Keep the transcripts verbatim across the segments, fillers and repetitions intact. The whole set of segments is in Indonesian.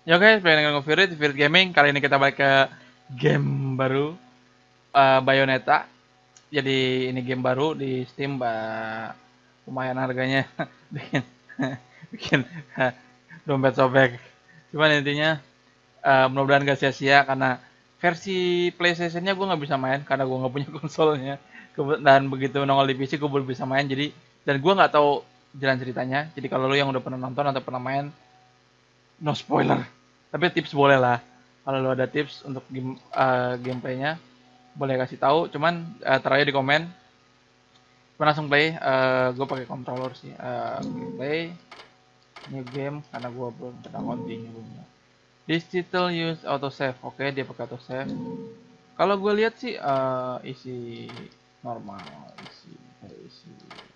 Ya guys, pengen ngomong Virit, Virit Gaming. Kali ini kita balik ke game baru, uh, Bayonetta. Jadi ini game baru di Steam, uh, lumayan harganya, bikin bikin uh, dompet sobek. Cuman intinya uh, mudah-mudahan gak sia-sia karena versi PlayStation-nya gue nggak bisa main karena gue nggak punya konsolnya. Dan begitu nongol di P C gue baru bisa main. Jadi dan gue nggak tahu jalan ceritanya. Jadi kalau lo yang udah pernah nonton atau pernah main, no spoiler. Tapi tips boleh lah. Kalau lo ada tips untuk game uh, gameplaynya, boleh kasih tahu. Cuman uh, terakhir di komen. Gue langsung play. Uh, gue pakai controller sih. Uh, gameplay, new game karena gue belum pernah continue belum. This title use autosave. Oke, okay, dia pakai autosave. Kalau gue lihat sih uh, isi normal, isi isi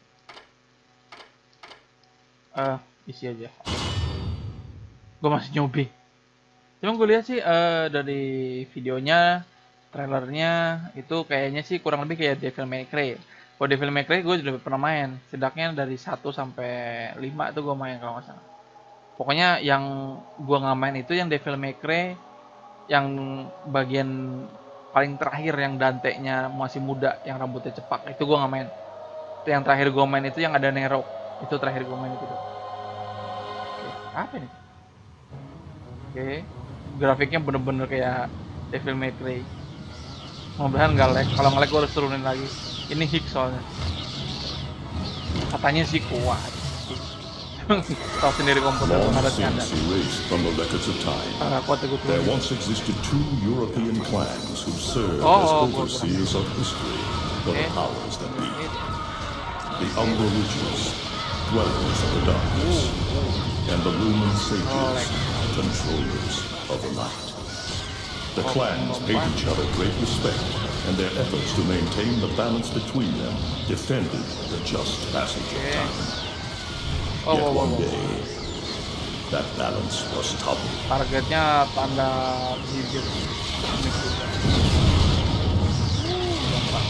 uh, isi aja. Gue masih nyobi. Cuma gue lihat sih uh, dari videonya, trailernya itu kayaknya sih kurang lebih kayak Devil May Cry. Kalau Devil May Cry gue juga pernah main. Setidaknya dari satu sampai lima tuh gue main kalau nggak salah. Pokoknya yang gue nggak main itu yang Devil May Cry yang bagian paling terakhir yang Dante-nya masih muda, yang rambutnya cepak. Itu gue nggak main. Itu yang terakhir gue main itu yang ada Nero. Itu terakhir gue main itu. Oke, apa ini? Oke. Grafiknya bener-bener kayak Devil May Cry. Mudah-mudahan nggak lag. Kalau nge-lag gue harus turunin lagi. Ini hik soalnya. Katanya sih kuat. Tahu sendiri komputer menghadapnya Anda. Agak kuat gue There turunin. once existed two European clans who served Oh, as oh, overseers of history for the Okay. powers that be. The Umbra Witches, dwellers of the darkness, and the Lumen Sages, controllers of the light. The clans paid each other great respect, and their efforts to maintain the balance between them defended the just passage of time. Oh, Yet oh, oh, one oh. day, that balance was toppled. Targetnya tanda bibir. Ini juga. Gampang.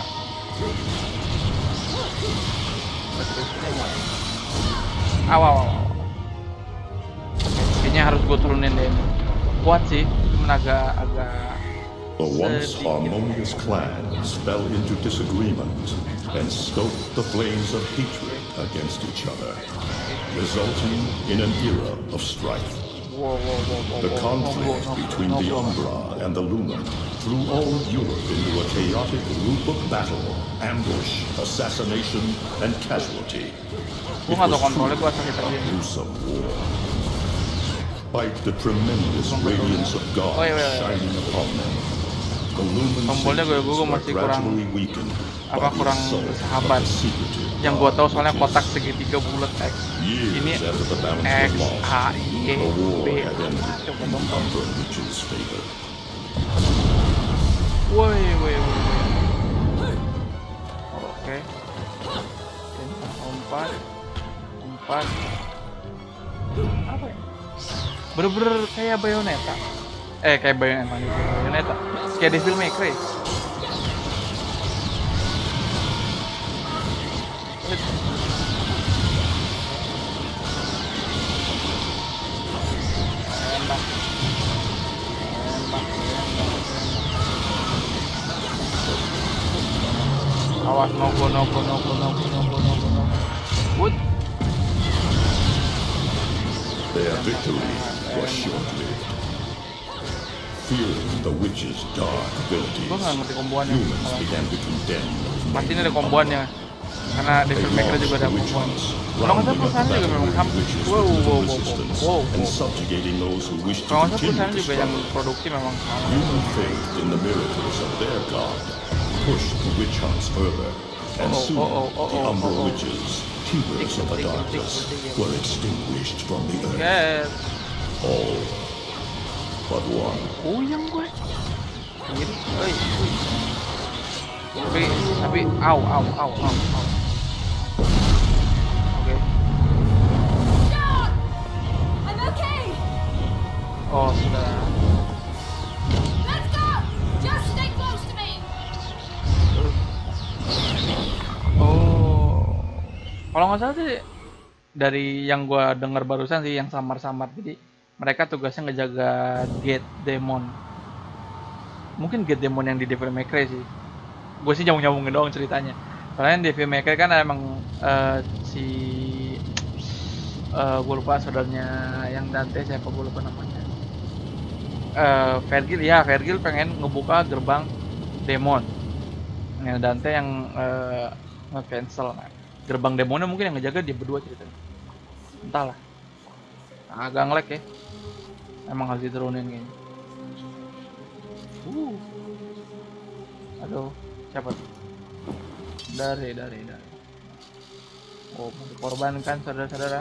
Nah. Aw, aw, aw, aw. Kayaknya harus gue turunin deh ini. Kuat sih, cuman agak agak The once sedikit. harmonious clans fell into disagreement and stoked the flames of hatred against each other, resulting in an era of strife. Wow, wow, wow, wow, The wow. conflict No, no, between no, the no. Umbra and the Lumen threw all of Europe into a chaotic loop of battle, ambush, assassination, and casualty. Gue It nggak was tau kontrolnya, gue asal truly kita a aja. gruesome war. Despite the tremendous radiance of God Oh, iya, iya, iya. shining upon them, the Lumen Tombolnya gue- Sages gue were masih kurang- gradually weakened apa, by the kurang assault bersahabat. of the secretive Yang gue tahu God soalnya witches. kotak segitiga bulat X. Years Ini after the balance X was lost, A Y the war B. had ended Coba in the dong. Umbra Witches' favor. Woi, woi, woi, woi. Oke. Empat, empat. Apa ya? Bener-bener kayak Bayonetta. Eh, kayak Bayonetta. Bayonetta. Kayak Devil May Cry. Enak. Enak, enak. Awas, nogo, nogo, nogo, nogo, nogo, nogo, nogo. Wood. Their victory was short-lived. Fearing the witches' dark abilities, Gua nggak ngerti komboannya. humans began to condemn those Pasti ini named ada komboannya. Karena They Devil May Cry launched juga ada the komboan. witches, Kalau nggak salah rounding up perusahaan juga memang battling hampir. witches Wow, with wow, little wow, wow, resistance wow, and wow. subjugating those who wished to Kalau nggak salah continue perusahaan the juga yang struggle. produksi memang sama. Human faith in the miracles of their god pushed the witch hunts further, and Uh-oh, soon uh-oh, uh-oh, the Umbra uh-oh. witches, keepers of the Tick, tick, darkness, tick, tick. were extinguished from the earth. Yes. All but one. Puyeng gue. Ini, oi, oi. Tapi, tapi, au, au, au, au, au. Oke. Stop! I'm okay! Oh, sudah. Let's go! Just stay close to me! Oh. Kalau nggak salah sih dari yang gua dengar barusan sih yang samar-samar. Jadi Mereka tugasnya ngejaga gate demon. Mungkin gate demon yang di Devil May Cry sih. Gue sih nyambung-nyambungin doang ceritanya. Soalnya di Devil May Cry kan emang uh, si uh, gue lupa saudaranya yang Dante, siapa gue lupa namanya. Uh, Vergil ya, Vergil pengen ngebuka gerbang demon. Yang Dante yang uh, nge-cancel. Nah, gerbang demonnya mungkin yang ngejaga dia berdua ceritanya. Entahlah. Agak nge-lag ya. Emang harus diturunin kayaknya. Uh. Aduh, siapa tuh? Dari, dari, dari. Oh, mau dikorbankan saudara-saudara.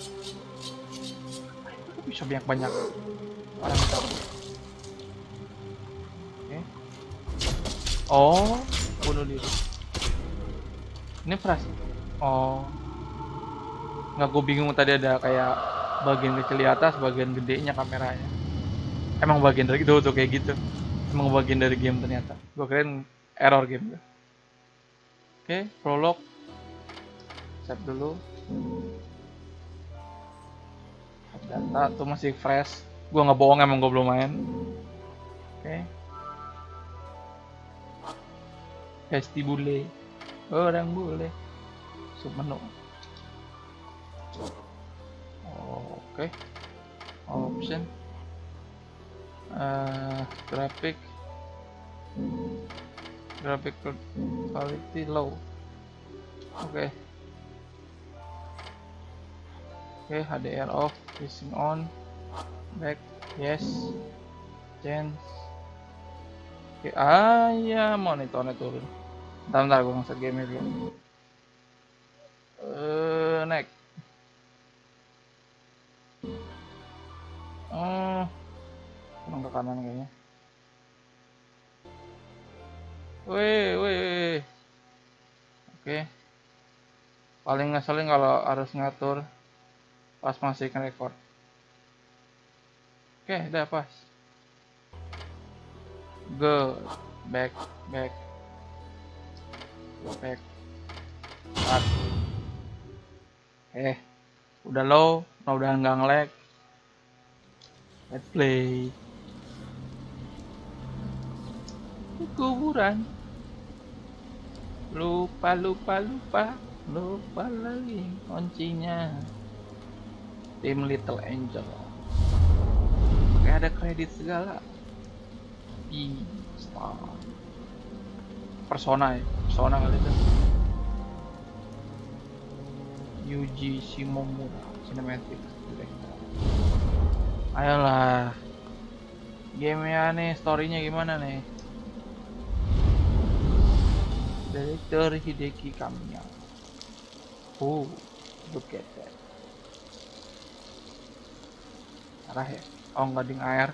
Bisa banyak-banyak orang itu. Oke. Okay. Oh, bunuh diri. Ini pras. Oh. Nggak, gue bingung tadi ada kayak bagian kecil di atas, bagian gedenya kameranya. Emang bagian dari itu tuh kayak gitu. Emang bagian dari game ternyata. Gue kirain error game. Oke, okay, prolog. Save dulu. Data tuh masih fresh. Gue nggak bohong, emang gue belum main. Oke. Okay. Vestibule. Orang bule. Sub menu. Oh, oke. Okay. Option. Uh, graphic. Graphic quality low. Oke. Okay. Oke, okay, H D R off, facing on, back, yes, change. Oke, okay, ah ya monitornya turun. Bentar, bentar gue nge-set game dulu. Uh, next. Oh, kurang ke kanan kayaknya. Wih, wih, wih. Oke. Okay. Paling ngeselin kalau harus ngatur pas masih nge-record. Oke, okay, udah pas. Go, back, back, back, start. Eh, udah low, nah udah nggak nge-lag. Let's play. Kuburan. Lupa, lupa, lupa, lupa lagi kuncinya. Tim Little Angel. Kayak ada kredit segala. Di star. Persona ya, Persona kali itu. Yuji Shimomura, Cinematic Director. Ayolah. Game-nya nih, story-nya gimana nih? Director Hideki Kamiya. Oh, look at that. Arah ya? Oh, nggak ding air.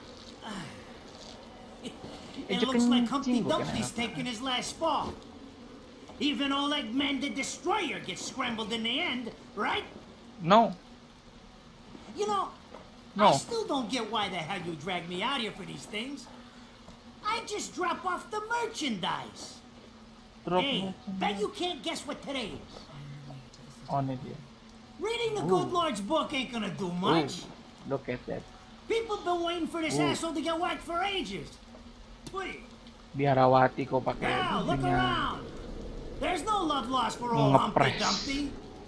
It looks like Humpty Dumpty's taking his last fall. Even Oleg Man the Destroyer gets scrambled in the end, right? No. You know, No. I still don't get why the hell you drag me out here for these things. I just drop off the merchandise. Drop Hey, bet you can't guess what today is. on it ya. Reading the Good Lord's book ain't gonna do much. Ooh, look at that. People been waiting for this Ooh. asshole to get whacked for ages. Please. Biarawati kok pakai Now, look bukunya. around. There's no love lost for old Humpty Ngepres. Dumpty.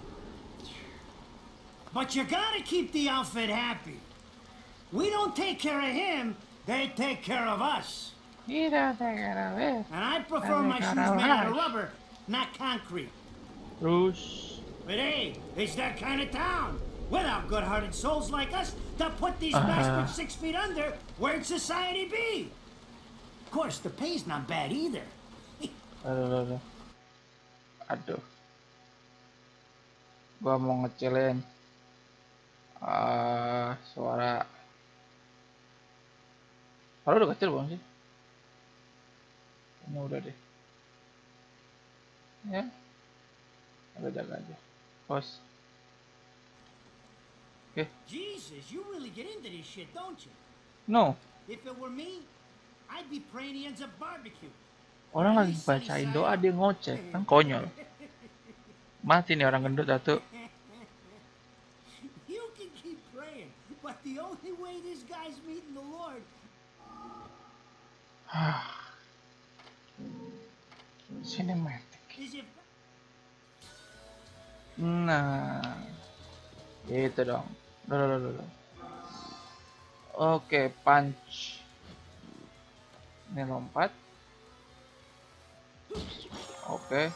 But you gotta keep the outfit happy. We don't take care of him, they take care of us. Tidak ada wes. And I prefer my Take shoes care of made out of us. rubber, not concrete. Terus But hey, it's that kind of town. Without good-hearted souls like us to put these Uh-huh. bastards six feet under, where'd society be? Of course, the pay's not bad either. aduh, aduh, aduh. Aduh. Gua mau ngecilin ah suara. Kalau udah kecil belum sih? Ini udah deh. Ya. Agak jaga aja. Pause. Oke. Jesus, you really get into this shit, don't you? No. If it were me, I'd be praying he ends up barbecue. Orang lagi bacain doa dia ngoceh. Kan konyol. Mati nih orang gendut satu. You can keep praying, But the only way this guy's meeting the Lord Cinematic. is if Nah, itu dong. Dulu, dulu, dulu. Oke, punch. Ini lompat. Oke.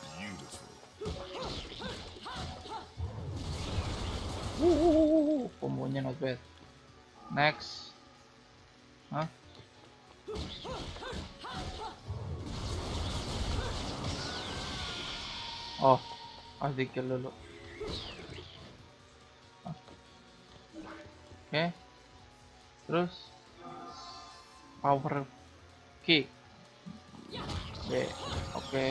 Wuh, kombonya not bad. Next. Hah? Oh, harus di kill dulu. Oke. Terus power kick. Oke, oke.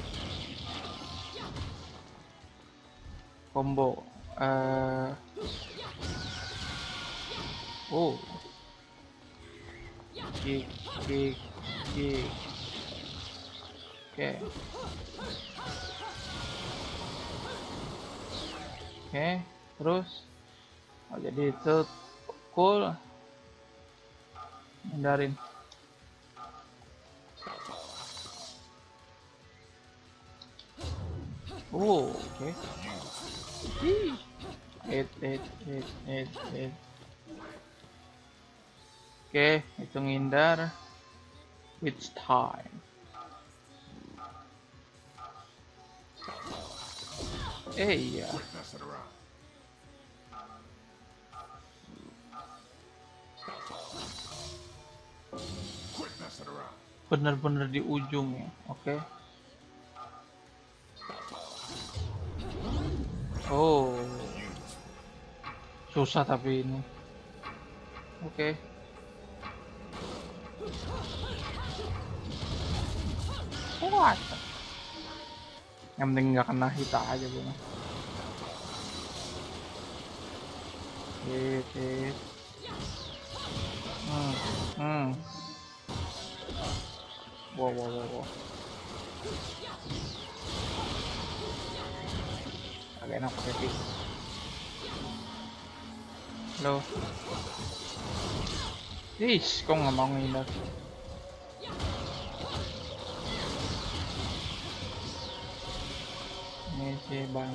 Combo. Uh... Oh. Kick, kick, kick. Oke. Oke, terus oh, jadi itu cool. Hindarin. Oh, oke. Okay. Hit, hit, hit, hit, hit. Oke, okay, itu ngindar. It's time. Eh iya. Bener-bener di ujung ya, oke. Okay. Oh, susah tapi ini. Oke. Okay. What? Yang penting nggak kena hita aja gue. Hit, hit. Hmm, hmm. Wow, wow, wow, wow. Agak enak pakai pick. Halo. Ish, kok nggak mau ngindar? Ini sih bang.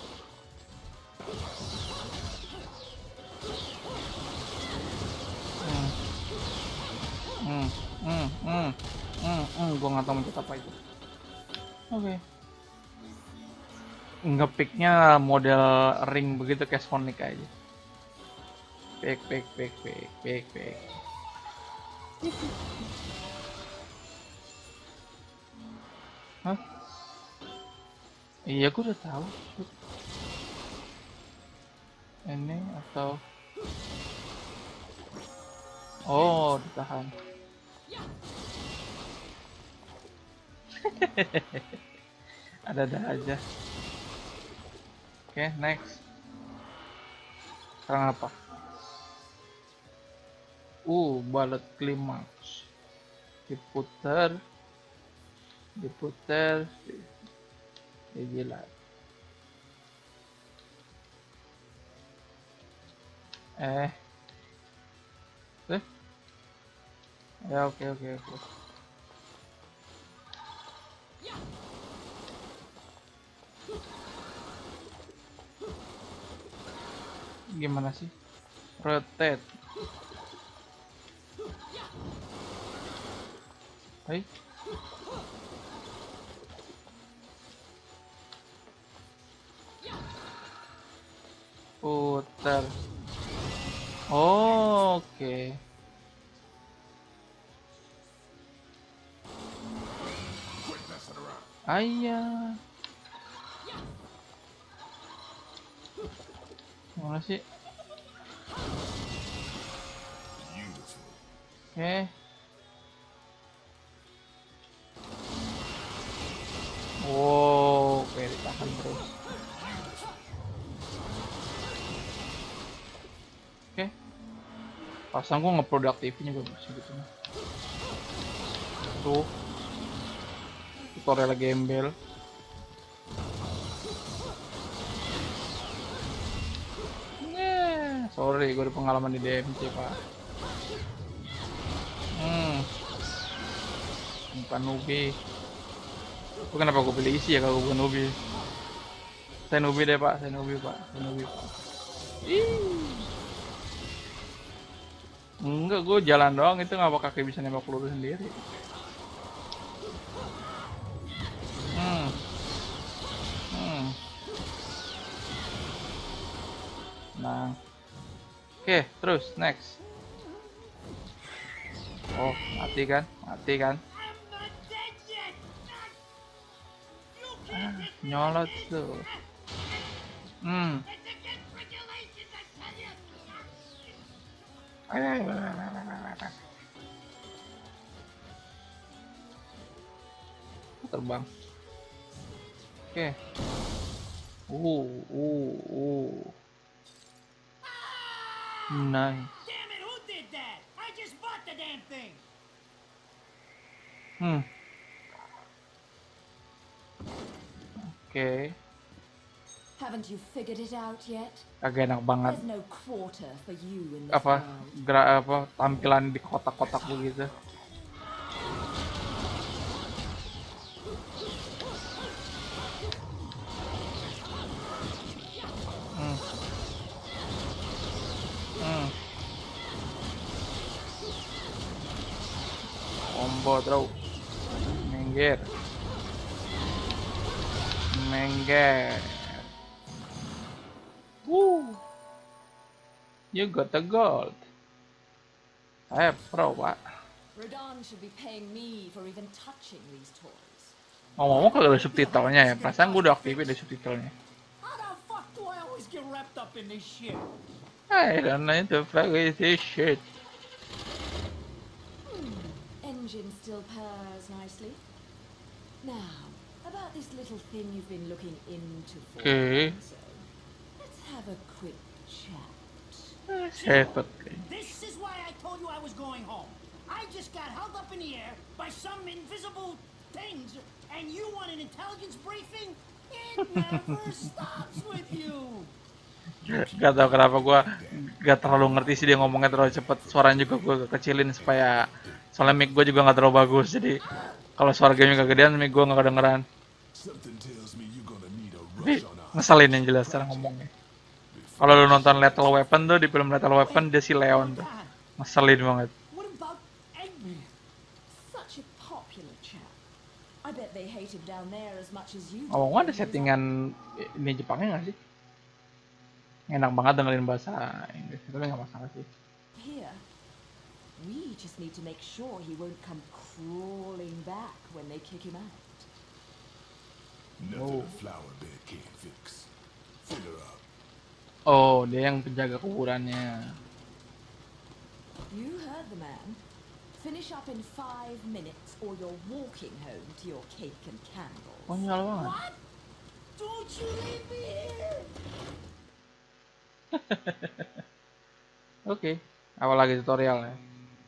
Hmm, hmm, hmm, hmm, hmm, hmm. Gue nggak tahu mencet apa itu. Oke. Okay. Ngepicknya model ring begitu kayak Sonic aja. Pick, pick, pick, pick, pick, pick. Hah? Iya, gue udah tahu. Ini atau oh, ditahan. Ada-ada aja. Oke, okay, next. Sekarang apa? Uh, balet klimaks. Diputer. Diputer. Dijilat. Eh. Eh. Ya, oke, oke, oke. Gimana sih? Rotate. Hai. Putar. Oh, oke. Okay. Ayah. Mana sih? Oke. Okay. Wow, oke, ditahan terus. Oke. Okay. Pasang gua ngeproduktifnya gue bisa gitu. Tuh. Tutorial gembel. Sorry, gue ada pengalaman di D M C, Pak. Hmm. Bukan Nubi. Gue kenapa gue pilih isi ya kalau bukan Nubi? Saya Nubi deh, Pak. Saya Nubi, Pak. Saya Nubi, Pak. Ih. Enggak, gue jalan doang itu ngapa kaki bisa nembak peluru sendiri. Hmm. Hmm. Nah. Oke, terus next. Oh, mati kan? Mati kan? Ah, nyolot tuh. Hmm. Terbang. Oke. Uh, uh, uh. Nice. Damn it, who did that? I just bought the damn thing. Hmm. Oke. Haven't you figured it out yet? Agak enak banget. There's no quarter for you in this Apa world. gerak apa tampilan di kotak-kotak begitu. Hmm. Hmm. Combo terus. Mengger. Mengger. Woo. You got the gold. Saya pro, Pak. Radon should be paying me for even touching these toys. Ngomong-ngomong kalau ada subtitlenya ya, perasaan gue udah aktifin ada subtitlenya. How the fuck do I always get wrapped up in this shit? I don't know the fuck is this shit. Engine still purrs nicely. Now, about this little thing you've been looking into for. Okay. So, let's have a quick chat. Cepet. This is why I told you I was going home. I just got held up in the air by some invisible things, and you want an intelligence briefing? It never stops with you. Gak tau kenapa gue gak terlalu ngerti sih dia ngomongnya terlalu cepet. Suaranya juga gue kecilin supaya soalnya mic gue juga gak terlalu bagus. Jadi kalau suara gamenya kegedean mic gue gak kedengeran. Tapi ngeselin yang jelas cara ngomongnya. Kalau lu nonton Lethal Weapon tuh, di film Lethal Weapon dia si Leon tuh. Ngeselin banget. What about Eggman? Such a popular chap. I bet they hate him down there as much as you do. Ngomong ada settingan ini Jepangnya gak sih? Enak banget dengerin bahasa Inggris, tapi gak masalah sih. Here, we just need to make sure he won't come crawling back when they kick him out. Nothing a flower bed can't fix. Figure out. Oh, dia yang penjaga kuburannya. You heard the man. Finish up in five minutes or you're walking home to your cake and candles. Konyol banget. What? Don't you leave me here! Oke, awal lagi tutorial ya.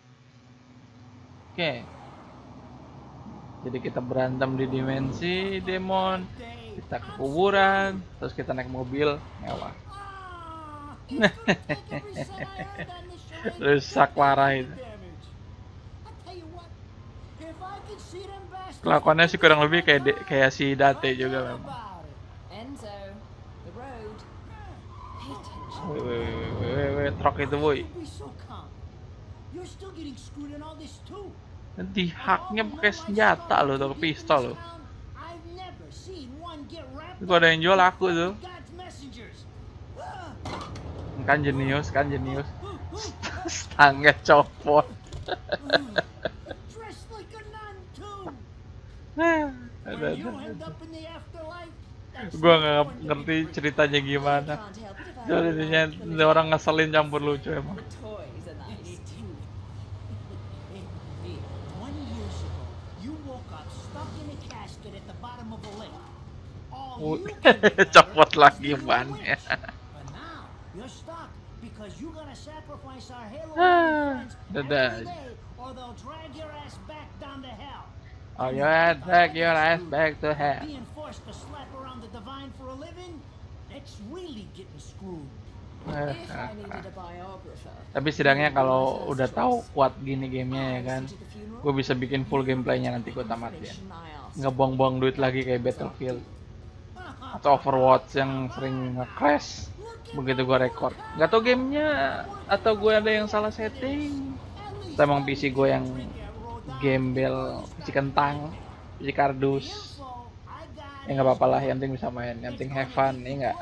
Oke. Jadi kita berantem di dimensi demon, kita ke kuburan, terus kita naik mobil mewah. Ah, every cent I earned on this charade Rusak parah itu. damage. I tell you what, if I could see them bastards, Kelakuannya sih kurang lebih kayak de- kayak si Date juga memang. about it. Enzo, the road. Pay attention. Wih, wih, wih, wih, wih, truk itu boy. Be so calm. You're still getting screwed in all this too. Nanti haknya pakai senjata loh, atau pistol loh. I've never seen one get wrapped Itu ada yang jual aku tuh. God's messengers. Kan jenius, kan jenius. Stangnya copot. Dressed like a nun too. Ada, When you ada. end up in the afterlife, that's Gua the nggak point of ngerti it. ceritanya gimana. Can't help it if I Jadinya like the orang ngeselin campur lucu emang. The toys are nice too. Hey, hey, twenty years ago, you woke up stuck in a casket at the bottom of a lake. All Oh, you can remember copot is lagi you were bannya. witch. But now, you're stuck because you gotta sacrifice our Halo Ah, friends dadah. every day, or they'll drag your ass back down to hell. Oh, you had back your ass back to hell. Being forced to slap around the divine for a living, that's really getting screwed. Eh, If eh, I eh. needed a biographer, Tapi setidaknya kalau udah tahu kuat gini gamenya ya kan, to the funeral, gue bisa bikin full gameplaynya nanti gue tamatin. information I asked. Nggak buang-buang duit lagi kayak Battlefield atau Overwatch yang sering nge-crash begitu gue record. Nggak tau gamenya atau gue ada yang salah setting. Atau emang P C gue yang gembel, P C kentang, P C kardus. Ya nggak apa-apa lah, yang penting bisa main, yang penting have fun, ya nggak.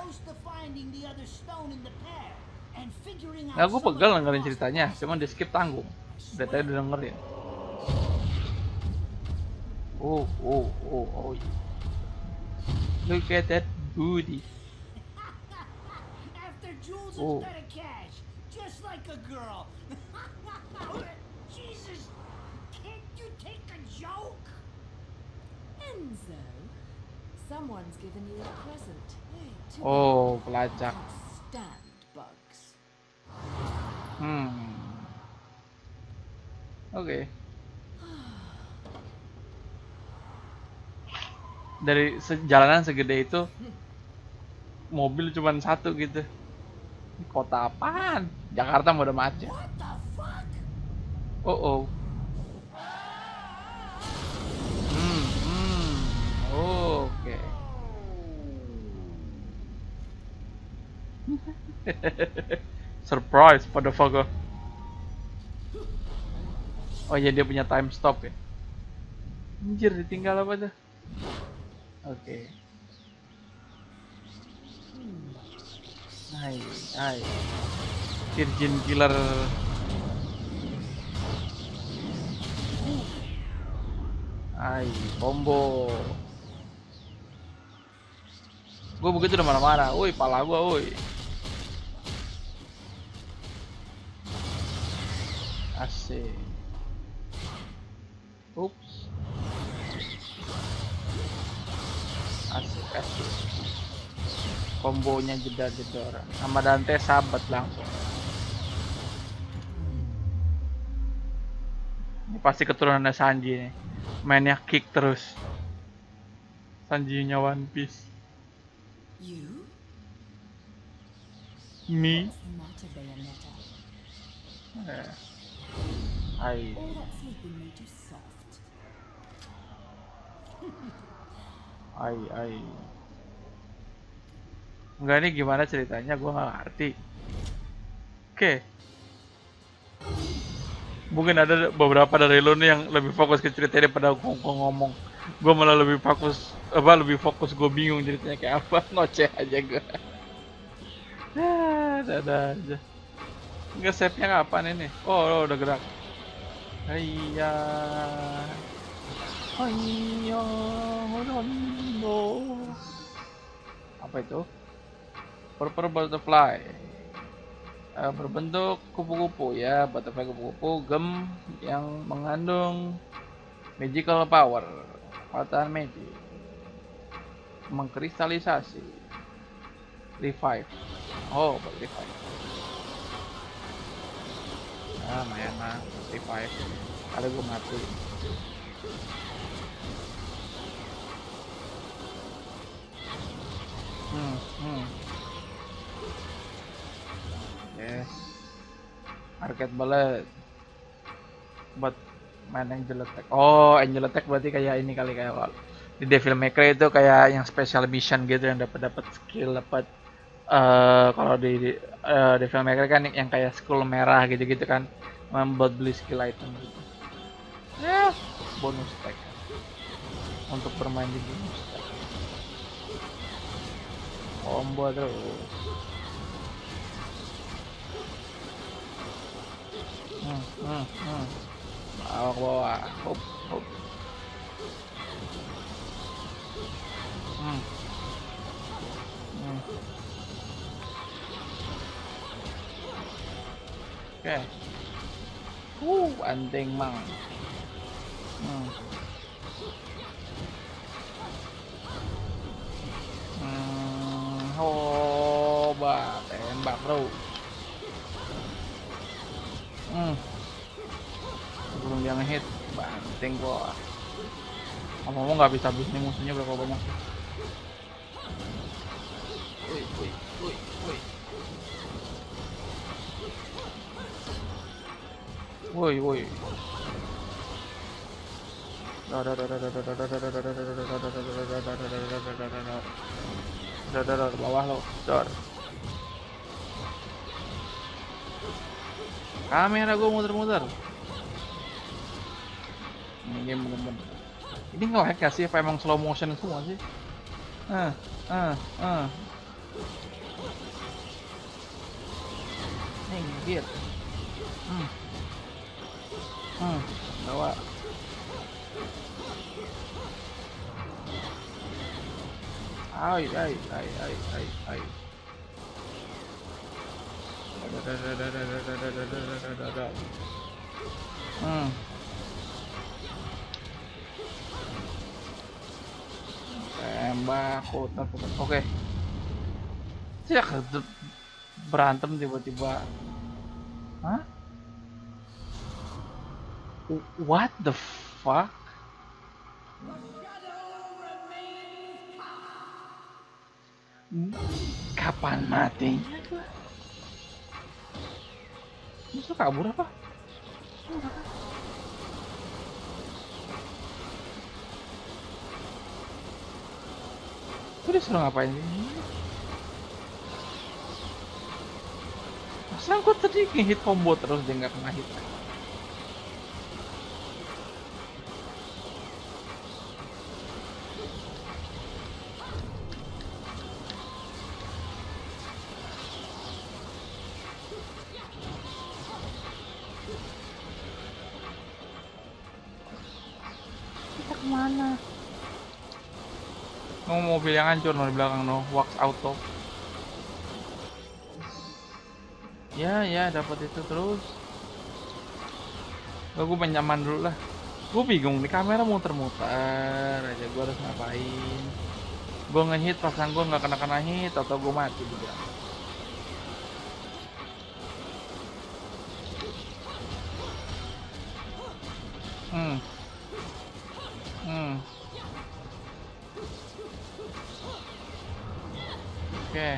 Nah, gue pegal dengerin ceritanya, cuman di skip tanggung. Udah tadi udah dengerin. Oh, oh, oh, oh. Look at that booty. After Jules Oh. instead of cash, just like a girl. Jesus, can't you take a joke? Enzo, someone's given you a present. Too Oh, bad pelacak. you can't stand bugs. Hmm. Oke. Dari se- jalanan segede itu, mobil cuma satu gitu. Ini kota apaan? Jakarta mau udah macet. What the fuck? Oh oh. Hmm, hmm. Oke. Surprise, motherfucker. Oh iya, dia punya time stop ya. Anjir, ditinggal apa tuh? Oke. Hai, hai. Virgin Killer. Hai, combo. Gue begitu udah marah-marah. Woi, pala gua, woi. Asik. Ups. Asik, asik. Kombonya jedar-jedor. Sama Dante sahabat langsung. Ini pasti keturunannya Sanji nih. Mainnya kick terus. Sanji-nya One Piece. You? Me. What's the matter, Bayonetta? Eh. Hai. All that sleeping made you soft. Hai, hai. Enggak, ini gimana ceritanya? Gua nggak ngerti. Oke. Mungkin ada beberapa dari lo nih yang lebih fokus ke ceritanya daripada gua gua ngomong. Gua malah lebih fokus, apa lebih fokus gue bingung ceritanya kayak apa. Ngoceh aja gue. Ya, ada aja. Nggak save-nya kapan ini? Oh, oh udah gerak. Hayya. Hayya. Rondo. Apa itu? Purple butterfly. Uh, berbentuk kupu-kupu ya, butterfly kupu-kupu gem yang mengandung magical power, kekuatan magic, mengkristalisasi, revive. Oh, buat revive. Ah, lumayan lah, revive. Ada gue mati. Hmm, hmm. Yes. Arcade Bullet. Buat main Angel Attack. Oh, Angel Attack berarti kayak ini kali, kayak kalau di Devil May Cry itu kayak yang special mission gitu yang dapat dapat skill, dapat eh kalau di, di uh, Devil May Cry kan yang kayak skull merah gitu-gitu kan, membuat beli skill item gitu. Ya, bonus tag untuk bermain di bonus tag. Combo terus. Hmm, hmm, hmm. Bawah ke bawah. Hop, hop. Hmm. Hmm. Oke. Okay. Uh, anting mang. Hmm. Hmm, coba tembak bro. Hmm. Sebelum dia ngehit, banting gua. Ngomong-ngomong nggak bisa habis nih musuhnya berapa banyak sih? Woi, woi, woi, woi. Woi, woi. Dor, bawah lo, dor. Kamera gue muter-muter. Ini game bener-bener. Ini nge-lag gak sih? Apa emang slow motion semua sih? Ah, ah, ah. Nih, gigit. Hmm. Hmm, bawa. Ay, ay, ay, ay, ay, ay. Hmm. Tembak, putar, putar. Oke. Tidak berantem tiba-tiba. Hah? What the fuck? Kapan matinya gua? Musuh kabur apa? Gue disuruh ngapain sih? Masa gue tadi nge-hit combo terus dia nggak kena hit? Kita kemana? Oh, mobil yang hancur no, di belakang no, wax auto. Ya ya dapat itu terus. Gue gue penyaman dulu lah. Gue bingung nih kamera muter-muter aja. Gue harus ngapain? Gue ngehit pasang gue nggak kena kena hit atau gue mati juga. Hmm. Hmm. Oke. Okay.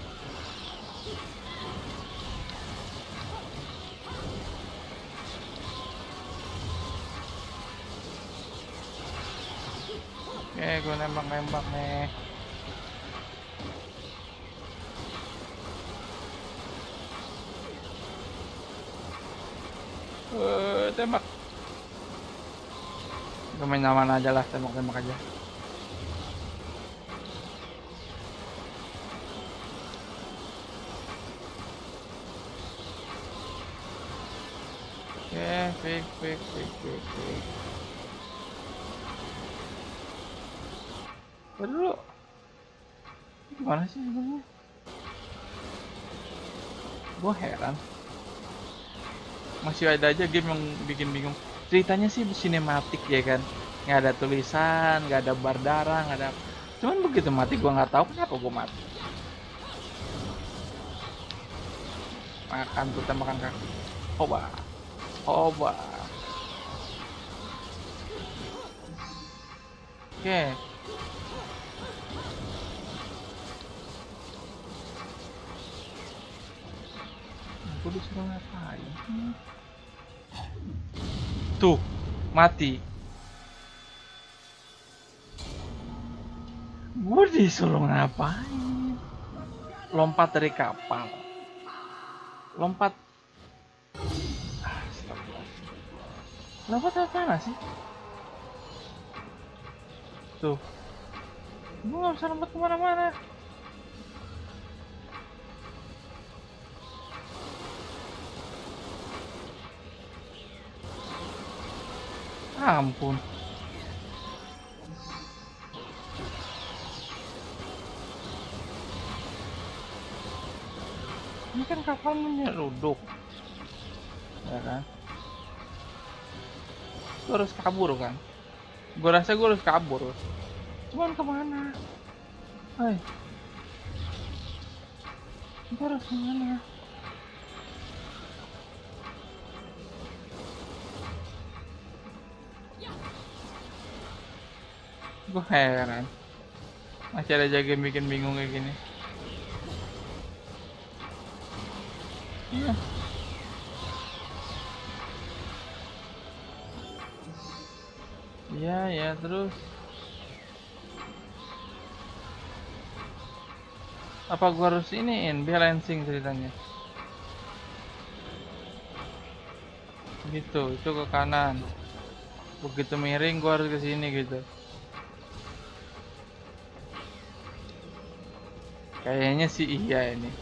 Oke, okay, gue nembak-nembak nih. Uh, tembak. Gue main aman aja lah, tembak-tembak aja. Oke, okay, fix, fix, fix, fix, fix. Gue dulu. Ini gimana sih sebenarnya? Gue heran. Masih ada aja game yang bikin bingung. Ceritanya sih sinematik ya kan, nggak ada tulisan, nggak ada bar darah, nggak ada. Cuman begitu mati gue nggak tahu kenapa gue mati. Makan tuh tembakan kaki. Oba, oba. Oke. Okay. Gue disuruh ngapain? Tuh, mati. Gue disuruh ngapain? Lompat dari kapal. Lompat. Lompat apa mana sih? Tuh. Gue gak bisa lompat kemana-mana. Ampun. Ini kan kapalnya ruduk. Ya kan? Gue harus kabur kan? Gue rasa gue harus kabur. Cuman kemana? Hai. Gue harus kemana? Gue heran. Masih ada jaga yang bikin bingung kayak gini. Ya. Iya ya, terus apa gua harus iniin balancing ceritanya? Gitu, itu ke kanan. Begitu miring gua harus ke sini gitu. Kayaknya sih iya ini.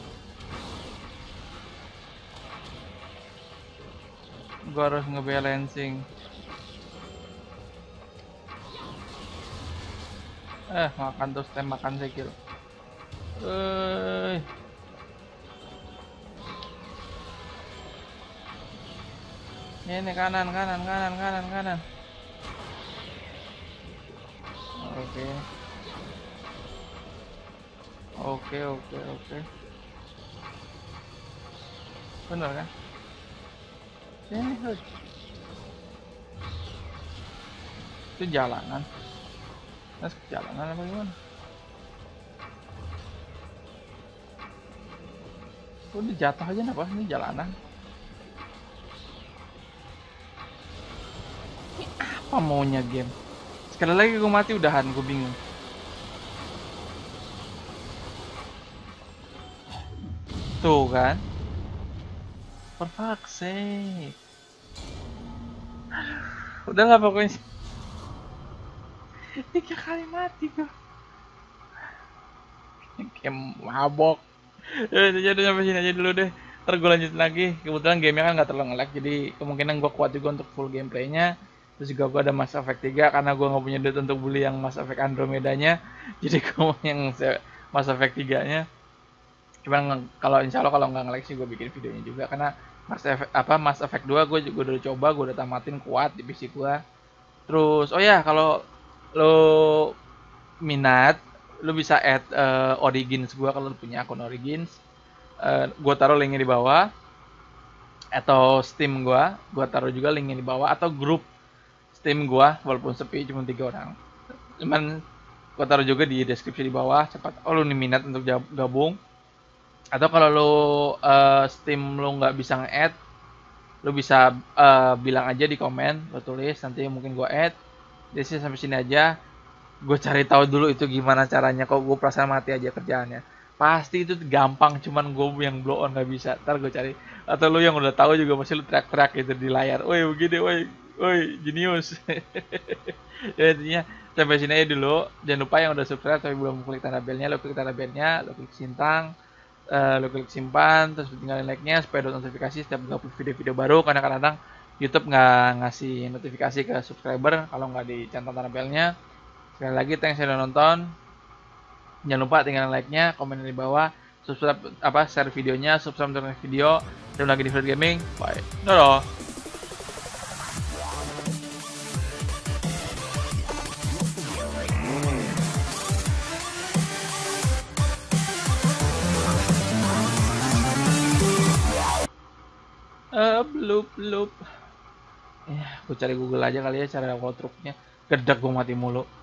Gua harus ngebalancing. Eh, makan terus tem makan sekil. Eh. Ini kanan kanan kanan kanan kanan. Oke. Oke oke oke. Benar kan? Sini, hei. Itu jalanan. Mas jalanan apa gimana? Udah jatuh aja apa? Ini jalanan. Ini apa maunya game? Sekali lagi gue mati udahan, gue bingung. Tuh kan? For fuck's sake. Udahlah pokoknya. Tiga kali mati gue. Game mabok. Ya udah udah sampai sini aja dulu deh. Ntar gue lanjut lagi. Kebetulan gamenya kan nggak terlalu nge-lag, jadi kemungkinan gue kuat juga untuk full gameplaynya. Terus juga gue ada Mass Effect tiga karena gue nggak punya duit untuk beli yang Mass Effect Andromeda-nya. Jadi gue mau yang Mass Effect tiga-nya. Cuman kalau insya Allah kalau nggak nge-lag sih gue bikin videonya juga, karena Mass Effect apa Mass Effect dua gue juga udah coba, gue udah tamatin kuat di P C gue. Terus oh ya, kalau lo minat lo bisa add uh, Origins gue kalau lo punya akun Origins. Uh, gue taruh linknya di bawah, atau Steam gue, gue taruh juga linknya di bawah, atau grup Steam gue walaupun sepi cuma tiga orang. Cuman gue taruh juga di deskripsi di bawah. Cepat oh lo nih minat untuk gabung. Atau kalau lo uh, Steam lo nggak bisa nge-add, lo bisa uh, bilang aja di komen, lo tulis nanti mungkin gue add. Jadi sih sampai sini aja. Gue cari tahu dulu itu gimana caranya. Kok gue perasaan mati aja kerjaannya. Pasti itu gampang, cuman gue yang blow on nggak bisa. Ntar gue cari. Atau lo yang udah tahu juga masih lo teriak-teriak gitu di layar. Woi begini, woi, woi, jenius. Ya intinya sampai sini aja dulu. Jangan lupa yang udah subscribe tapi belum klik tanda belnya, lo klik tanda belnya, lo klik sintang. Uh, lo klik simpan, terus tinggalin like-nya supaya ada notifikasi setiap gue upload video-video baru, karena kadang-kadang YouTube nggak ngasih notifikasi ke subscriber kalau nggak dicentang tanda belnya. Sekali lagi thanks sudah nonton. Jangan lupa tinggalin like-nya, komen di bawah, subscribe apa share videonya, subscribe untuk next video. Ketemu lagi di Fred Gaming. Bye. Dadah. Uh, bloop bloop. Ya, aku cari Google aja kali ya cara wall truknya. Gedak gue mati mulu.